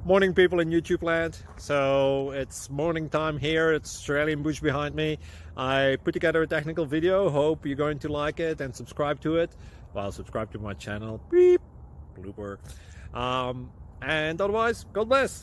Morning, people in YouTube land. So it's morning time here. It's Australian bush behind me. I put together a technical video. Hope you're going to like it and subscribe to it. Well, subscribe to my channel. Beep. Blooper. And otherwise, God bless.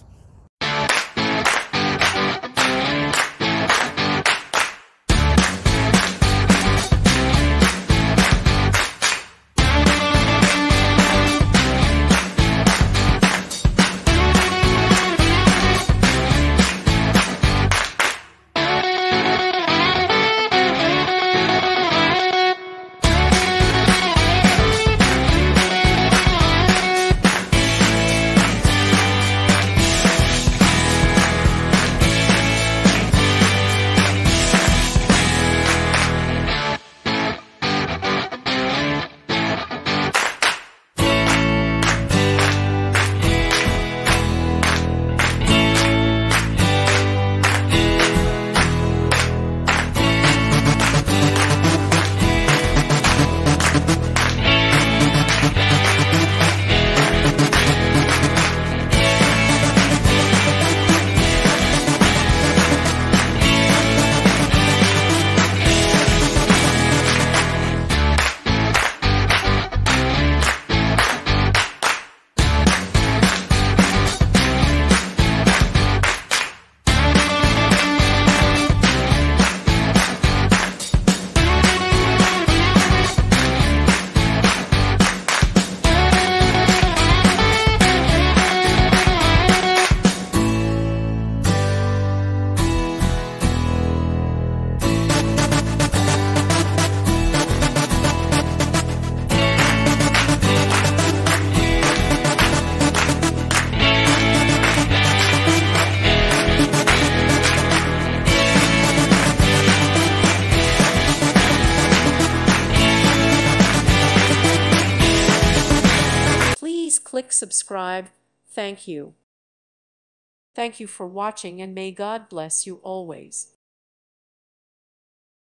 Click subscribe. Thank you. Thank you for watching, and may God bless you always.